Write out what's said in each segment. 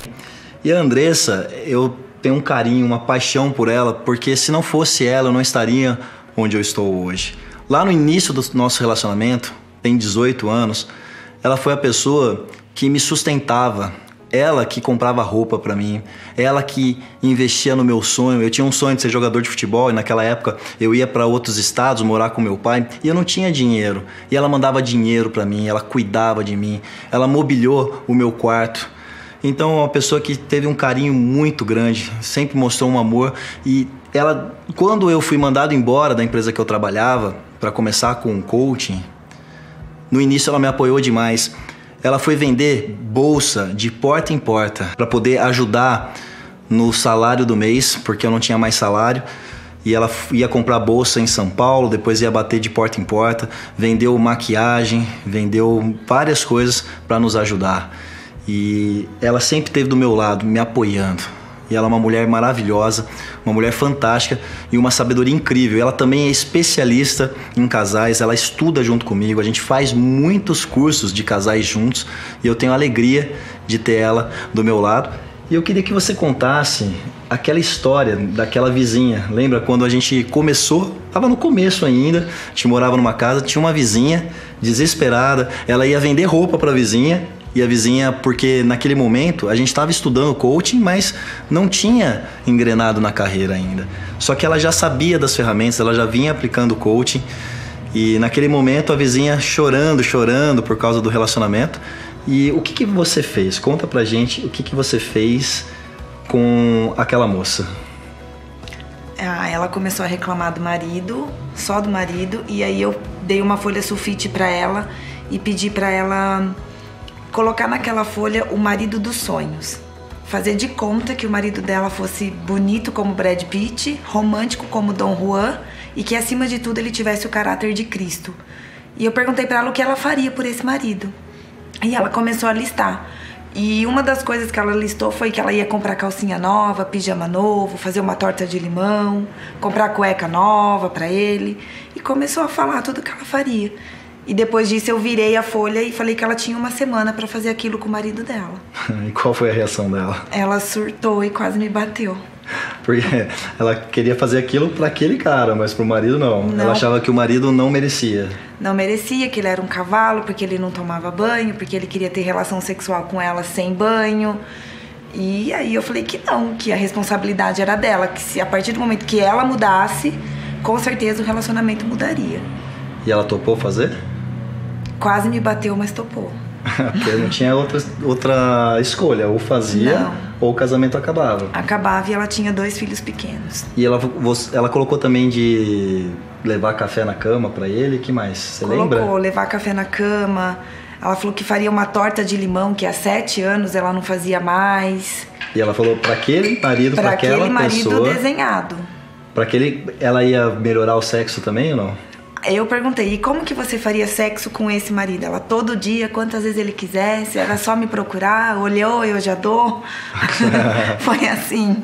E a Andressa, eu tenho um carinho, uma paixão por ela, porque se não fosse ela, eu não estaria onde eu estou hoje. Lá no início do nosso relacionamento, tem 18 anos, ela foi a pessoa que me sustentava. Ela que comprava roupa pra mim, ela que investia no meu sonho. Eu tinha um sonho de ser jogador de futebol e naquela época eu ia pra outros estados morar com meu pai e eu não tinha dinheiro. E ela mandava dinheiro pra mim, ela cuidava de mim, ela mobiliou o meu quarto. Então é uma pessoa que teve um carinho muito grande, sempre mostrou um amor. E ela, quando eu fui mandado embora da empresa que eu trabalhava pra começar com o coaching, no início ela me apoiou demais. Ela foi vender bolsa de porta em porta para poder ajudar no salário do mês, porque eu não tinha mais salário. E ela ia comprar bolsa em São Paulo, depois ia bater de porta em porta, vendeu maquiagem, vendeu várias coisas para nos ajudar. E ela sempre esteve do meu lado, me apoiando. E ela é uma mulher maravilhosa, uma mulher fantástica e uma sabedoria incrível. Ela também é especialista em casais, ela estuda junto comigo, a gente faz muitos cursos de casais juntos e eu tenho a alegria de ter ela do meu lado. E eu queria que você contasse aquela história daquela vizinha. Lembra quando a gente começou? Estava no começo ainda, a gente morava numa casa, tinha uma vizinha desesperada, ela ia vender roupa para a vizinha. E a vizinha, porque naquele momento a gente estava estudando coaching, mas não tinha engrenado na carreira ainda. Só que ela já sabia das ferramentas, ela já vinha aplicando coaching. E naquele momento a vizinha chorando por causa do relacionamento. E o que você fez? Conta pra gente o que você fez com aquela moça. Ela começou a reclamar do marido, só do marido. E aí eu dei uma folha sulfite pra ela e pedi pra ela colocar naquela folha o marido dos sonhos. Fazer de conta que o marido dela fosse bonito como Brad Pitt, romântico como Dom Juan e que acima de tudo ele tivesse o caráter de Cristo. E eu perguntei pra ela o que ela faria por esse marido. E ela começou a listar. E uma das coisas que ela listou foi que ela ia comprar calcinha nova, pijama novo, fazer uma torta de limão, comprar cueca nova pra ele. E começou a falar tudo que ela faria. E depois disso eu virei a folha e falei que ela tinha uma semana pra fazer aquilo com o marido dela. E qual foi a reação dela? Ela surtou e quase me bateu. Porque ela queria fazer aquilo pra aquele cara, mas pro marido não. Ela achava que o marido não merecia. Não merecia, que ele era um cavalo, porque ele não tomava banho, porque ele queria ter relação sexual com ela sem banho. E aí eu falei que não, que a responsabilidade era dela, que se a partir do momento que ela mudasse, com certeza o relacionamento mudaria. E ela topou fazer? Quase me bateu, mas topou. Porque não tinha outra escolha, ou fazia ou o casamento acabava. Acabava e ela tinha 2 filhos pequenos. E ela colocou também de levar café na cama pra ele, que mais? Você lembra? Colocou, levar café na cama. Ela falou que faria uma torta de limão, que há 7 anos ela não fazia mais. E ela falou pra aquele marido, pra aquela pessoa... Pra aquele marido desenhado. Pra aquele... Ela ia melhorar o sexo também ou não? Eu perguntei, e como que você faria sexo com esse marido? Ela, todo dia, quantas vezes ele quisesse, era só me procurar, olhou, eu já dou. Foi assim.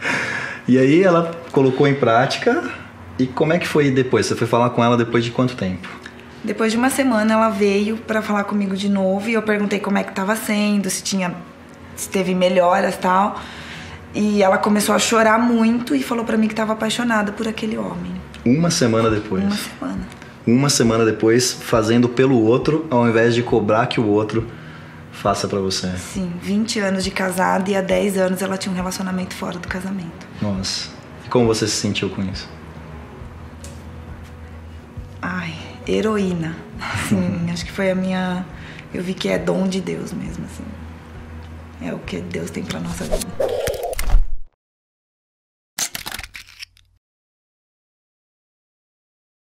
E aí ela colocou em prática, e como é que foi depois? Você foi falar com ela depois de quanto tempo? Depois de uma semana ela veio pra falar comigo de novo, e eu perguntei como é que tava sendo, se teve melhoras e tal. E ela começou a chorar muito e falou pra mim que tava apaixonada por aquele homem. Uma semana depois? Uma semana. Uma semana depois, fazendo pelo outro, ao invés de cobrar que o outro faça pra você. Sim, 20 anos de casada e há 10 anos ela tinha um relacionamento fora do casamento. Nossa. E como você se sentiu com isso? Ai, heroína. Sim, acho que foi a minha... Eu vi que é dom de Deus mesmo, assim. É o que Deus tem pra nossa vida.